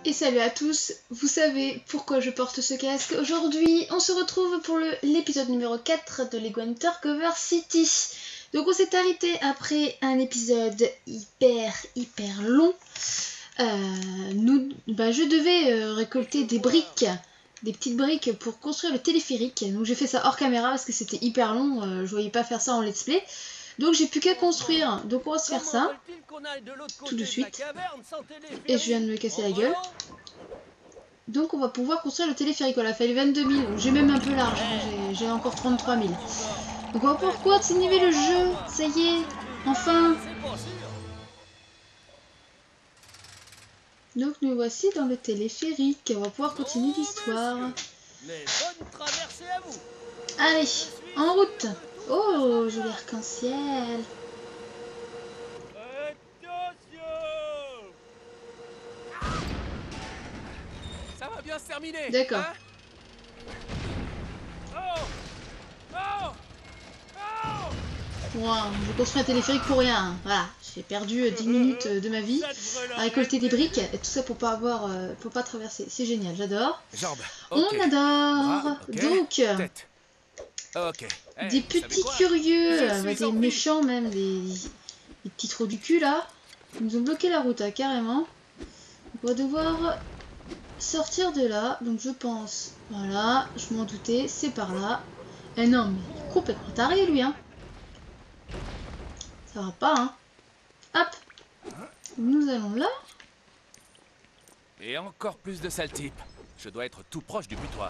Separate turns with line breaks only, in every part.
Et salut à tous, vous savez pourquoi je porte ce casque. Aujourd'hui, on se retrouve pour l'épisode numéro 4 de Lego Undercover City. Donc on s'est arrêté après un épisode hyper long. Je devais récolter des briques, des petites briques pour construire le téléphérique. Donc j'ai fait ça hors caméra parce que c'était hyper long, je voyais pas faire ça en let's play. Donc j'ai plus qu'à construire, donc on va se faire ça tout de suite. Et je viens de me casser la gueule. Donc on va pouvoir construire le téléphérique. Voilà, il a fallu 22 000, j'ai même un peu large, hein. J'ai encore 33 000. Donc on va pouvoir continuer le jeu, ça y est, enfin. Donc nous voici dans le téléphérique, on va pouvoir continuer l'histoire. Allez, en route. Oh, joli arc-en-ciel.
Ça va bien se terminer.
D'accord. Wow, je construis un téléphérique pour rien. Voilà, j'ai perdu 10 minutes de ma vie à récolter des briques et tout ça pour pas traverser. C'est génial, j'adore.
Jambes.
On adore.
Bras, okay.
Donc,
tête. Ok.
Des petits curieux, des méchants même, des petits trous du cul là. Ils nous ont bloqué la route, carrément. Donc, on va devoir sortir de là. Donc je pense, voilà, je m'en doutais, c'est par là. Eh non, mais il est complètement taré lui, hein. Ça va pas, hein. Hop. Nous allons là.
Et encore plus de sales types. Je dois être tout proche du butoir.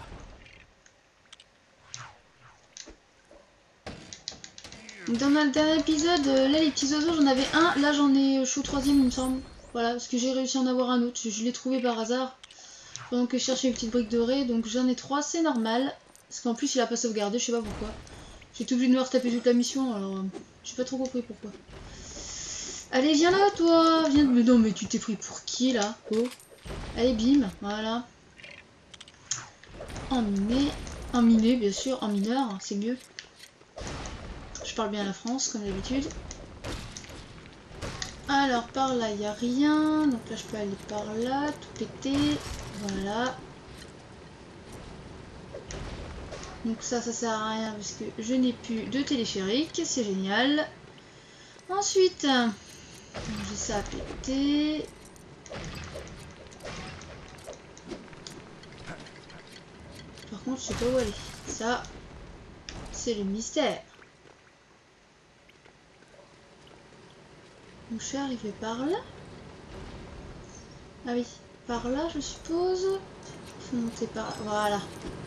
Dans le dernier épisode, là les petits oiseaux j'en avais un, là je suis au troisième il me semble. Voilà, parce que j'ai réussi à en avoir un autre, je l'ai trouvé par hasard. Pendant que je cherchais une petite brique dorée, donc j'en ai 3, c'est normal. Parce qu'en plus il a pas sauvegardé, je sais pas pourquoi. J'étais obligée de me retaper toute la mission, alors j'ai pas trop compris pourquoi. Allez viens là toi, viens de... Mais non mais tu t'es pris pour qui là? Oh. Allez bim, voilà. En miné bien sûr, en mineur, c'est mieux. Je parle bien la France comme d'habitude. Alors par là il n'y a rien, donc là je peux aller par là, tout péter, voilà. Donc ça sert à rien parce que je n'ai plus de téléphérique, c'est génial. Ensuite, j'ai ça à péter. Par contre je sais pas où aller, ça c'est le mystère. Donc je suis arrivée par là. Ah oui, par là je suppose. Faut monter par là, voilà.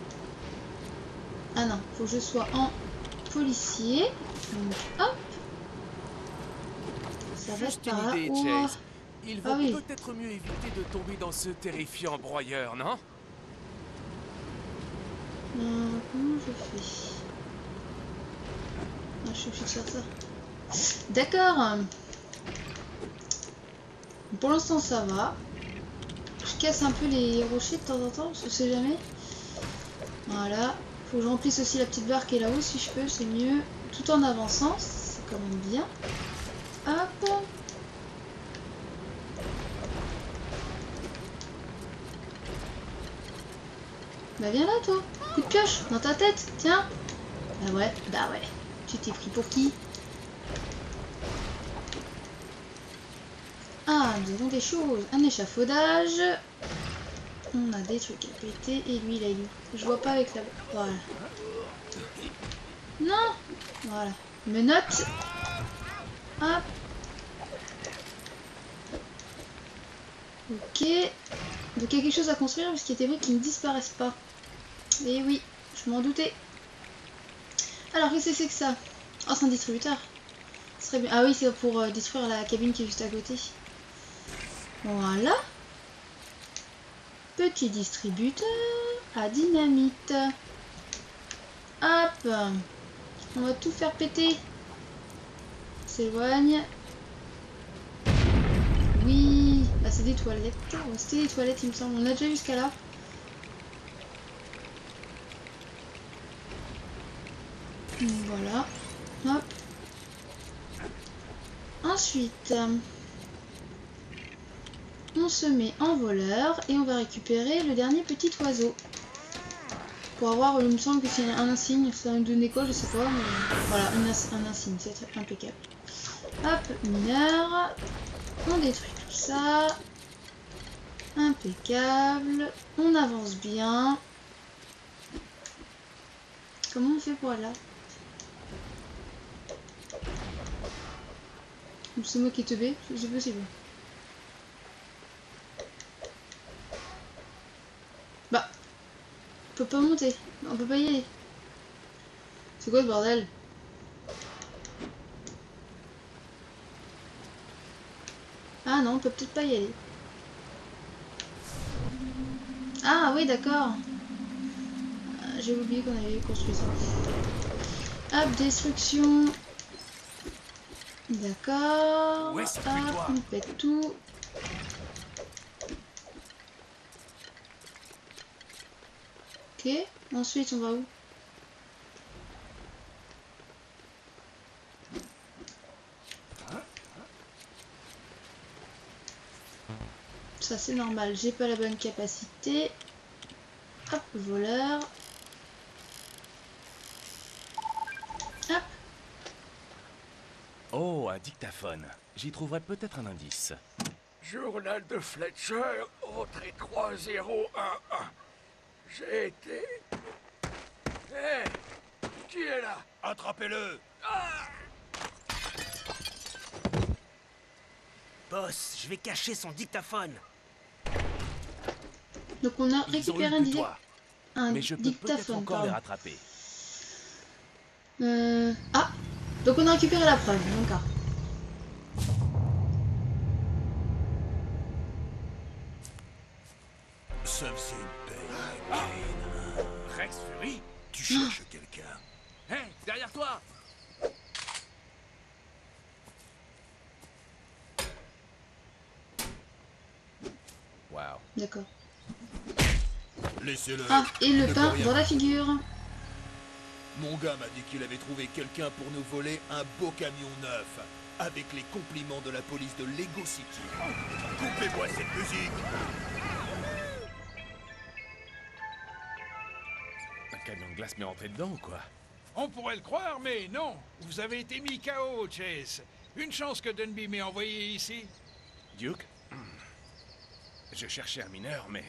Ah non, faut que je sois en policier. Donc hop. Ça va être par là. Oh.
Il vaut peut-être mieux éviter de tomber dans ce terrifiant broyeur, non?
Comment je fais? Ah, je suis obligée de faire ça. D'accord. Pour l'instant ça va. Je casse un peu les rochers de temps en temps, parce que je sais jamais. Voilà. Faut que je remplisse aussi la petite barre qui est là-haut si je peux, c'est mieux. Tout en avançant, c'est quand même bien. Hop. Bah viens là toi. Coup de pioche dans ta tête, tiens. Bah ouais. Tu t'es pris pour qui? Ah, nous avons des choses. Un échafaudage. On a des trucs à péter. Et lui, il a eu. Je vois pas avec la... Voilà. Non. Voilà. Menottes. Hop. Ok. Donc il y a quelque chose à construire parce qu'il y a des briques qui ne disparaissent pas. Et oui, je m'en doutais. Alors, qu'est-ce que c'est que ça? Oh, c'est un distributeur. Ce serait bien. Ah oui, c'est pour détruire la cabine qui est juste à côté. Voilà. Petit distributeur à dynamite. Hop. On va tout faire péter. S'éloigne. Oui. Ah, c'est des toilettes. Ouais, c'était des toilettes, il me semble. On a déjà jusqu'à là. Voilà. Hop. Ensuite. on se met en voleur et on va récupérer le dernier petit oiseau. Pour avoir, il me semble que c'est un insigne, ça va me donner quoi, je sais pas, mais voilà, un insigne, c'est impeccable. Hop, mineur, on détruit tout ça. Impeccable, on avance bien. Comment on fait pour aller là? C'est moi qui est teubé, c'est possible. Bah, on peut pas monter, on peut pas y aller. C'est quoi ce bordel? Ah non, on peut peut-être pas y aller. Ah oui, d'accord. J'ai oublié qu'on avait construit ça. Hop, destruction. D'accord.
Ouais, c'est
Hop,
plus toi.
on pète tout. Ok, ensuite on va où? Ça c'est normal, j'ai pas la bonne capacité. Hop, voleur. Hop.
Oh, un dictaphone. J'y trouverai peut-être un indice.
Journal de Fletcher, entrée 3011. J'ai été... Hé, qui est là?
Attrapez-le!
Boss, je vais cacher son dictaphone.
Donc on a
Ils ont eu
récupéré
le butoir,
un
mais je peux peut-être
dictaphone.
encore les
Pardon.
rattraper.
Ah, donc on a récupéré la preuve, d'accord.
Ça faisait une belle Kane.
Rex Fury?
Tu cherches quelqu'un?
Hé, derrière toi! Waouh.
D'accord.
Laissez-le.
Ah, et le
Ne peut
pain
rien.
dans la figure.
Mon gars m'a dit qu'il avait trouvé quelqu'un pour nous voler un beau camion neuf. Avec les compliments de la police de Lego City. Coupez-moi cette musique.
Un camion de glace m'est rentré dedans ou quoi?
On pourrait le croire, mais non. Vous avez été mis KO, Chase. Une chance que Dunby m'ait envoyé ici.
Duke? Je cherchais un mineur, mais...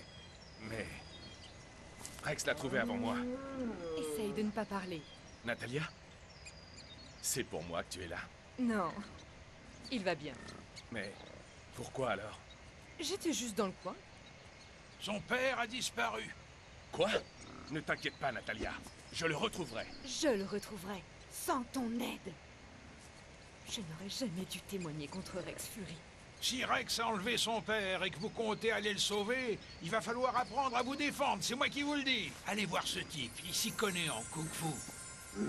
Rex l'a trouvé avant moi.
Essaye de ne pas parler.
Natalia? C'est pour moi que tu es là.
Non, il va bien.
Mais pourquoi alors?
J'étais juste dans le coin.
Son père a disparu.
Quoi? Ne t'inquiète pas, Natalia. Je le retrouverai.
Je le retrouverai, sans ton aide. Je n'aurais jamais dû témoigner contre Rex Fury.
Si Rex a enlevé son père et que vous comptez aller le sauver, il va falloir apprendre à vous défendre, c'est moi qui vous le dis. Allez voir ce type, il s'y connaît en kung-fu.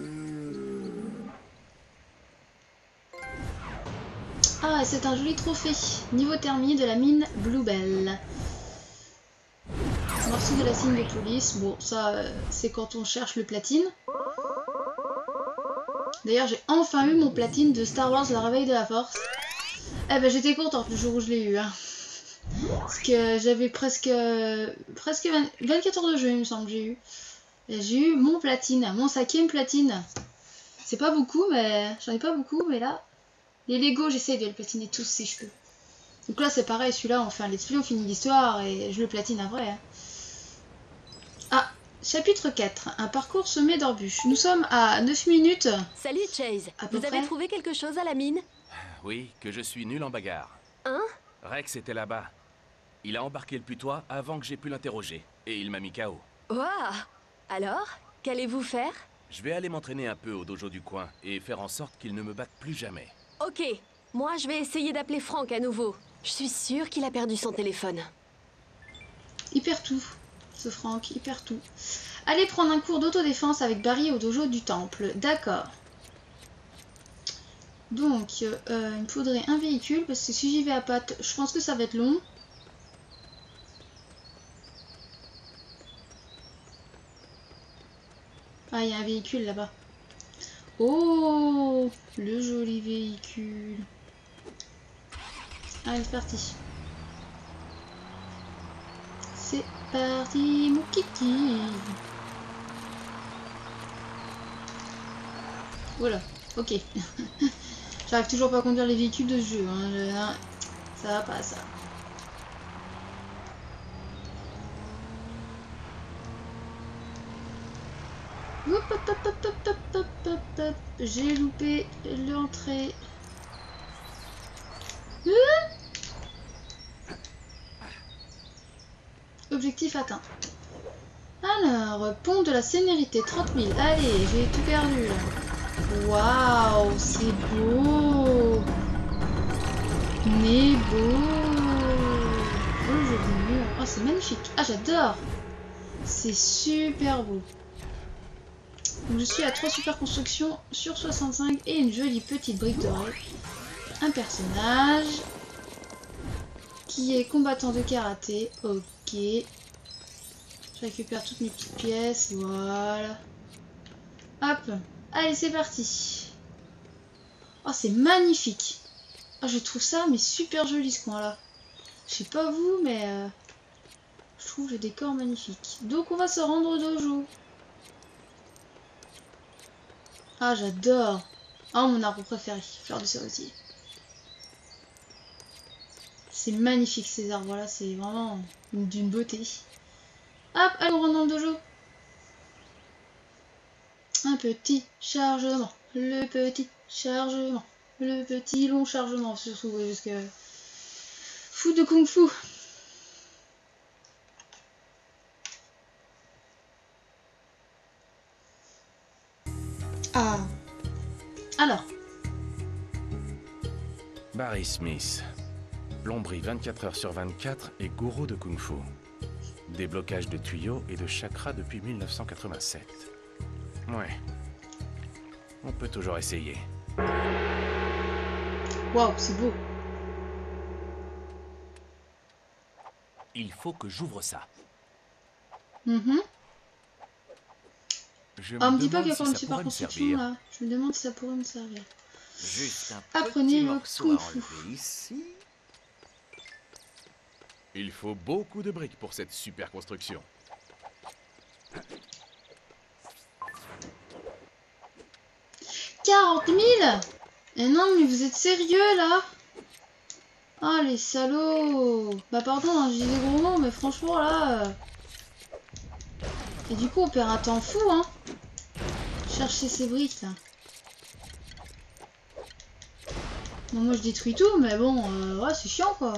Ah, c'est un joli trophée. Niveau terminé de la mine Bluebell. Morceau de la signe de police. Bon, ça, c'est quand on cherche le platine. D'ailleurs, j'ai enfin eu mon platine de Star Wars, le réveil de la force. Eh ben, j'étais contente le jour où je l'ai eu. Hein. Parce que j'avais presque 24 heures de jeu, il me semble, j'ai eu. Et j'ai eu mon platine, mon 5e platine. C'est pas beaucoup, mais j'en ai pas beaucoup, mais là... Les Lego, j'essaie de les platiner tous si je peux. Donc là, c'est pareil, celui-là, on fait un let's play, on finit l'histoire et je le platine après. Hein. Ah, chapitre 4, un parcours semé d'embûches. Nous sommes à 9 minutes.
Salut Chase,
À peu
vous
près.
avez trouvé quelque chose à la mine?
Oui, que je suis nul en bagarre.
Hein?
Rex était là-bas. Il a embarqué le putois avant que j'ai pu l'interroger. Et il m'a mis KO.
Waouh! Alors, qu'allez-vous faire?
Je vais aller m'entraîner un peu au dojo du coin et faire en sorte qu'il ne me batte plus jamais.
Ok, moi je vais essayer d'appeler Frank à nouveau. Je suis sûre qu'il a perdu son téléphone.
Il perd tout, ce Franck, il perd tout. Allez prendre un cours d'autodéfense avec Barry au dojo du temple. D'accord. Donc, il me faudrait un véhicule, parce que si j'y vais à pattes, je pense que ça va être long. Ah, il y a un véhicule là-bas. Oh, le joli véhicule. Allez, c'est parti. c'est parti, mon kiki. Voilà, ok. J'arrive toujours pas à conduire les véhicules de ce jeu. Hein. Ça va pas, ça. Hop, hop, hop, hop, hop, hop, hop, hop, hop. J'ai loupé l'entrée. Objectif atteint. Alors, pont de la Sénérité, 30 000. Allez, j'ai tout perdu là. Waouh, c'est beau. Mais beau. Oh, joli mur. Oh, c'est magnifique. Ah, j'adore. C'est super beau. Donc, je suis à 3 super constructions sur 65 et une jolie petite brique dorée. Un personnage qui est combattant de karaté. Ok. Je récupère toutes mes petites pièces. Voilà. Hop. Allez, c'est parti. Oh, c'est magnifique. Oh, je trouve ça mais super joli ce coin-là. Je sais pas vous, mais je trouve le décor magnifique. Donc, on va se rendre au dojo. Ah, j'adore. Ah, mon arbre préféré, fleur de cerisier. C'est magnifique ces arbres-là, c'est vraiment d'une beauté. Hop, allez, on rentre dans le dojo. Un petit chargement, le petit chargement, le petit long chargement, surtout, parce que... Fou de kung fu. Ah. Alors.
Barry Smith. Plomberie 24 heures sur 24 et gourou de kung fu. Déblocage de tuyaux et de chakras depuis 1987. Ouais. On peut toujours essayer.
Waouh, c'est beau.
Il faut que j'ouvre ça. Je
Ah, on me dit pas
demande
qu'il y a encore
si
une
ça
super
pourrait me
construction
servir.
là. Je me demande si ça pourrait me servir.
Juste un
Apprenez
petit
le
morceau
kung
à
fu.
enlever ici.
Il faut beaucoup de briques pour cette super construction. «
40 000 ! Et non, mais vous êtes sérieux là? Ah, les salauds! Bah, pardon, hein, je dis des gros mots, mais franchement là. Et du coup, on perd un temps fou, hein? Chercher ces briques là. Bon, moi je détruis tout, mais bon, ouais, c'est chiant quoi.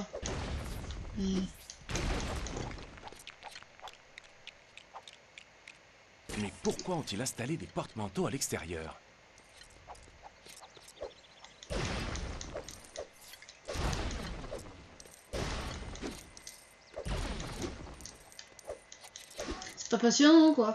Mais pourquoi ont-ils installé des porte-manteaux à l'extérieur?
C'est pas passionnant quoi.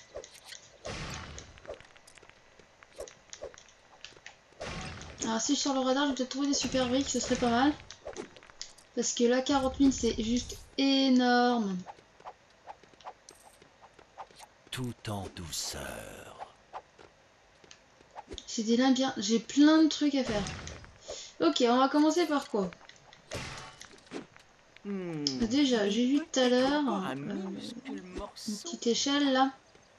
Alors si je sors le radar, je vais peut-être trouver des super briques, ce serait pas mal. Parce que là, 40 000, c'est juste énorme.
Tout en douceur.
C'est des liens bien. J'ai plein de trucs à faire. Ok, on va commencer par quoi? Déjà, j'ai vu tout à l'heure une petite échelle là.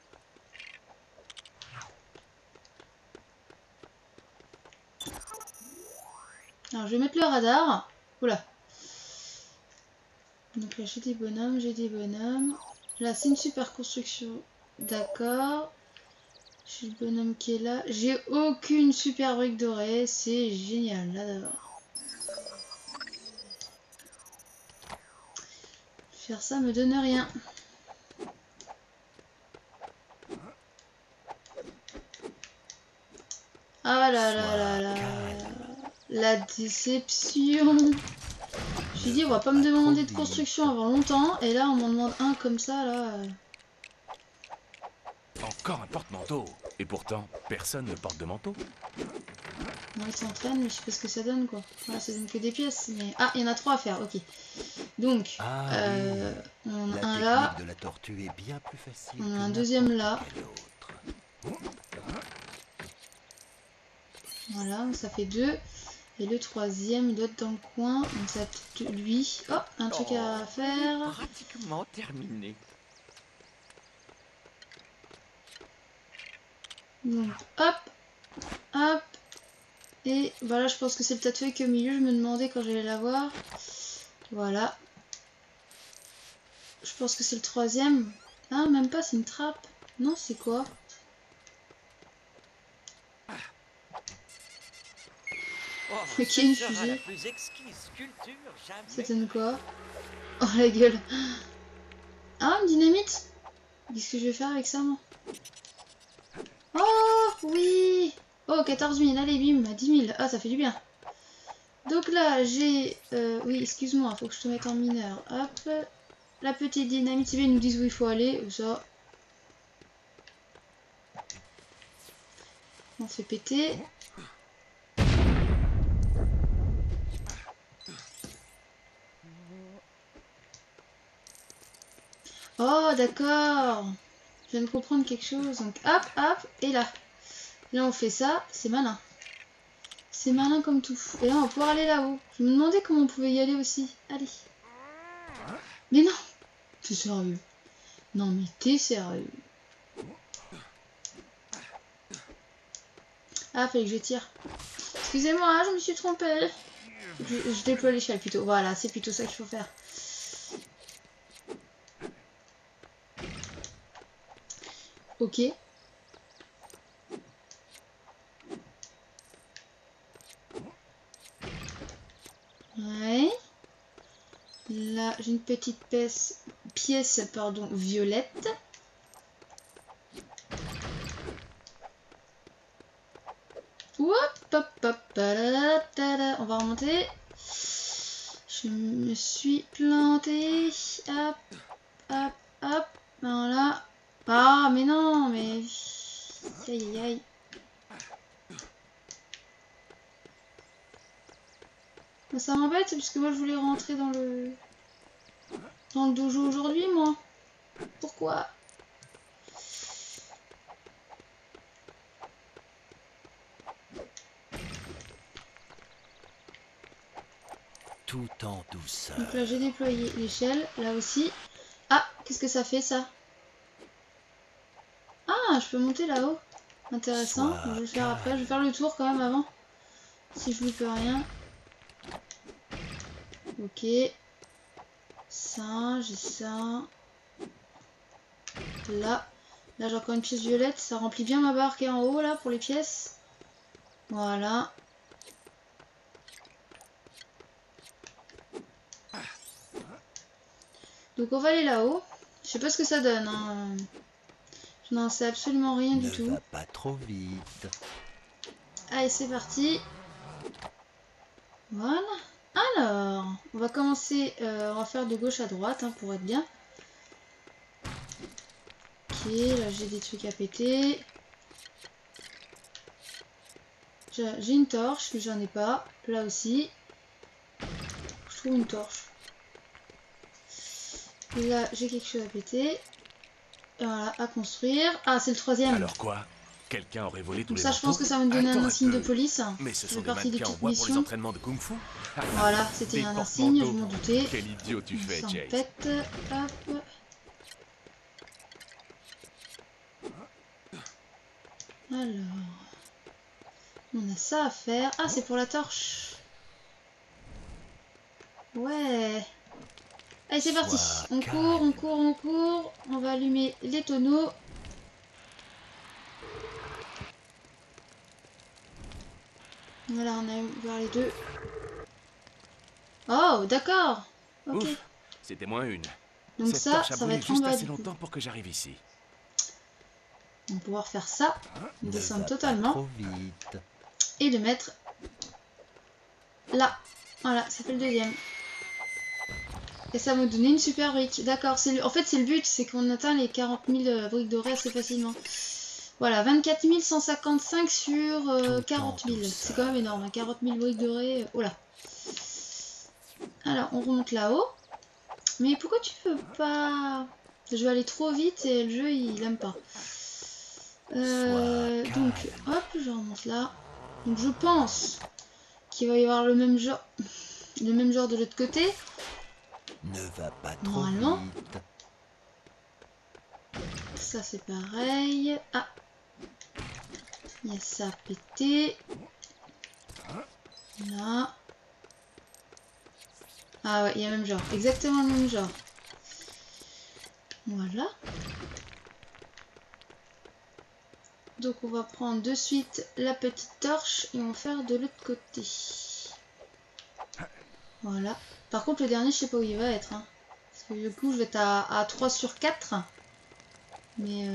Alors, je vais mettre le radar. Oula. Donc là, j'ai des bonhommes, j'ai des bonhommes. Là, c'est une super construction. D'accord. J'ai le bonhomme qui est là. J'ai aucune super brique dorée. C'est génial, là, d'abord. Faire ça me donne rien. Ah là là là là. La déception. J'ai dit, on va pas me demander de construction avant longtemps. Et là, on m'en demande un comme ça, là.
Encore un porte-manteau. Et pourtant, personne ne porte de manteau.
Non, il s'entraîne, mais je sais pas ce que ça donne, quoi. Voilà, ça donne que des pièces. Mais... Ah, il y en a 3 à faire, ok. Donc, on a un là.
De la tortue est bien plus facile.
On a un deuxième là. Voilà, ça fait 2. Et le troisième, il doit être dans le coin. Donc ça va peut-être lui. Oh, un truc à faire.
Pratiquement terminé.
Donc hop, hop. Et voilà, je pense que c'est le tas de feuilles qui est au milieu. Je me demandais quand j'allais l'avoir. Voilà. Je pense que c'est le troisième. Ah, même pas, c'est une trappe. Non, c'est quoi?
Oh,
Ok, une
ce sera
fusée.
la plus exquise sculpture jamais.
Ça donne quoi? Oh la gueule. Ah, une dynamite. Qu'est-ce que je vais faire avec ça, moi? Oh, oui. Oh, 14 000. Allez, bim, 10 000. Ah, ça fait du bien. Donc là, j'ai... oui, excuse-moi, faut que je te mette en mineur. Hop. La petite dynamite, c'est bien, ils nous disent où il faut aller. Ça. On fait péter. Oh, d'accord. Je viens de comprendre quelque chose. Donc, hop, hop, et là. Là, on fait ça. C'est malin. C'est malin comme tout. Et là, on va pouvoir aller là-haut. Je me demandais comment on pouvait y aller aussi. Allez. Mais non. T'es sérieux? Non, mais t'es sérieux? Ah, fallait que je tire. Excusez-moi, je me suis trompée. Je déploie l'échelle plutôt. Voilà, c'est plutôt ça qu'il faut faire. Ok. Ouais. Là, j'ai une petite pièce violette. Hop, hop, hop, on va remonter. Je me suis plantée. Hop, hop, hop. Voilà. Ah, mais non, mais... Aïe, aïe, aïe. Ça m'embête, parce que moi, je voulais rentrer dans le dojo aujourd'hui, moi. Pourquoi?
Tout en douceur.
Donc là, j'ai déployé l'échelle, là aussi. Ah, qu'est-ce que ça fait, ça? Ah, je peux monter là-haut. Intéressant. Je vais le faire après. Je vais faire le tour quand même avant. Si je loupe rien. Ok. Ça, j'ai ça. Là. Là, j'ai encore une pièce violette. Ça remplit bien ma barre qui est en haut, là, pour les pièces. Voilà. Donc, on va aller là-haut. Je sais pas ce que ça donne, hein. Je n'en sais absolument rien du tout.
Ne va pas trop vite.
Allez, c'est parti. Voilà. Alors, on va commencer, on va faire de gauche à droite, hein, pour être bien. Ok, là j'ai des trucs à péter. J'ai une torche, mais j'en ai pas. Là aussi. Je trouve une torche. Et là, j'ai quelque chose à péter. Et voilà, à construire. Ah, c'est le troisième.
Alors quoi? Quelqu'un aurait volé tous
Donc
les
ça, je pense que ça va me donner un insigne de police.
Mais ce
Ça
sont
fait
des
partie des
mannequins en
petites
bois pour les
missions.
entraînements de Kung Fu.
Voilà, c'était un insigne, je m'en doutais.
Quel idiot tu fais,
Ça en
Chase.
pète. Hop. Alors, on a ça à faire. Ah, c'est pour la torche. Ouais. Allez, c'est parti. On court, on court, on court. On va allumer les tonneaux. Voilà, on a ouvert les deux. Oh, d'accord. Ok.
Ouf, c'était moins une.
Donc
Cette
ça,
torche a
ça va
brûlé
être en
juste
bas
assez
du coup.
longtemps pour que j'arrive ici.
On va pouvoir faire ça.
Ne
Descendre
va pas
totalement.
trop vite.
Et le mettre là. Voilà, ça fait le deuxième. Et ça va me donner une super brique. D'accord, en fait c'est le but, c'est qu'on atteint les 40 000 briques dorées assez facilement. Voilà, 24 155 sur 40 000. C'est quand même énorme, hein, 40 000 briques dorées. Oh là. Alors, on remonte là-haut. Mais pourquoi tu peux pas... Je vais aller trop vite et le jeu, il aime pas. Donc, hop, je remonte là. Donc, je pense qu'il va y avoir le même genre de l'autre côté.
Ne va pas trop
Normalement.
vite.
Ça c'est pareil. Ah, il y a ça à péter. Là. Ah ouais, il y a le même genre, exactement le même genre. Voilà. Donc on va prendre de suite la petite torche et on va faire de l'autre côté. Voilà. Par contre le dernier je sais pas où il va être. Hein. Parce que du coup je vais être à 3 sur 4. Mais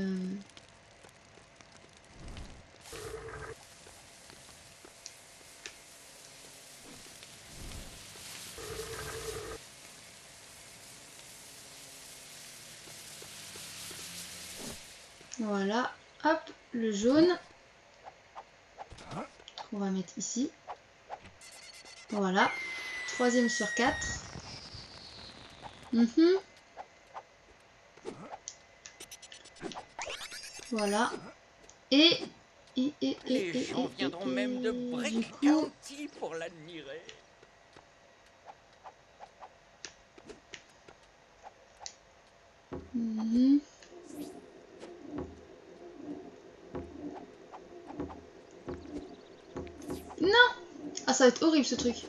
voilà. Hop, le jaune. On va mettre ici. Voilà. 3e sur 4. Voilà. Et
Les gens viendront même de Brick
du coup,
County pour l'admirer.
Non! Ah, ça va être horrible ce truc.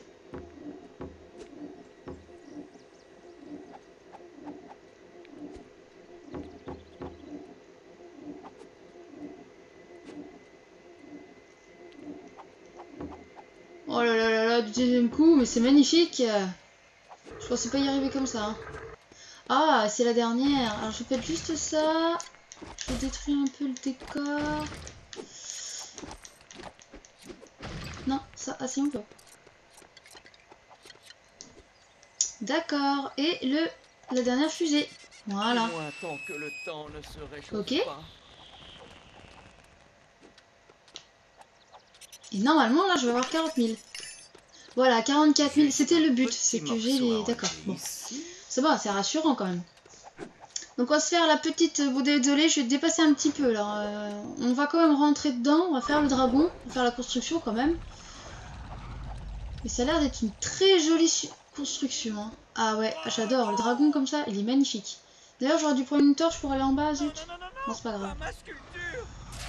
Oh là là là là, du deuxième coup, mais c'est magnifique. Je pensais pas y arriver comme ça. Hein. Ah, c'est la dernière. Alors je vais faire juste ça. Je vais détruire un peu le décor. Non, ça, ah si on peut. D'accord. Et la dernière fusée. Voilà.
Moi, tant que le temps ne se réchauffe
Ok.
pas.
Et normalement, là, je vais avoir 40 000. Voilà, 44 000. C'était le but. C'est que j'ai les... D'accord. Bon. C'est bon, c'est rassurant quand même. Donc on va se faire la petite... Bon, désolé, je vais dépasser un petit peu là. On va quand même rentrer dedans. On va faire le dragon. On va faire la construction quand même. Et ça a l'air d'être une très jolie construction. Hein. Ah ouais, j'adore. Le dragon comme ça, il est magnifique. D'ailleurs, j'aurais dû prendre une torche pour aller en bas, zut. Non, c'est pas grave.
Ma sculpture.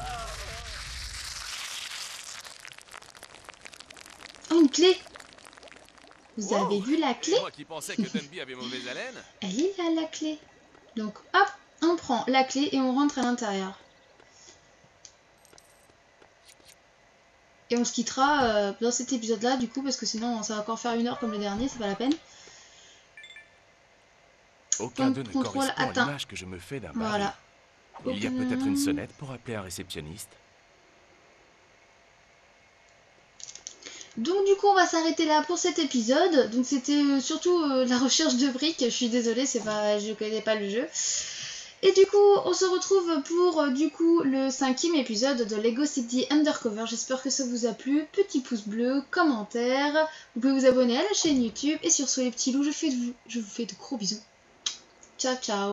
Oh, une clé! Vous avez vu la clé?
Moi qui pensais que Dunby avait mauvaise haleine.
Elle est là, la clé. Donc, hop, on prend la clé et on rentre à l'intérieur. Et on se quittera dans cet épisode-là, du coup, parce que sinon, ça va encore faire 1 heure comme le dernier, c'est pas la peine.
Aucun
Donc,
d'eux ne
contrôle
correspond à
atteint.
l'image que je me fais d'un
Voilà.
baril. Il y a peut-être une sonnette pour appeler un réceptionniste.
Donc du coup on va s'arrêter là pour cet épisode. Donc c'était surtout la recherche de briques. Je suis désolée, c'est pas, je connais pas le jeu. Et du coup on se retrouve pour du coup le 5e épisode de Lego City Undercover. J'espère que ça vous a plu. Petit pouce bleu, commentaire. Vous pouvez vous abonner à la chaîne YouTube. Et sur ce les petits loups, je vous fais de gros bisous. Ciao ciao.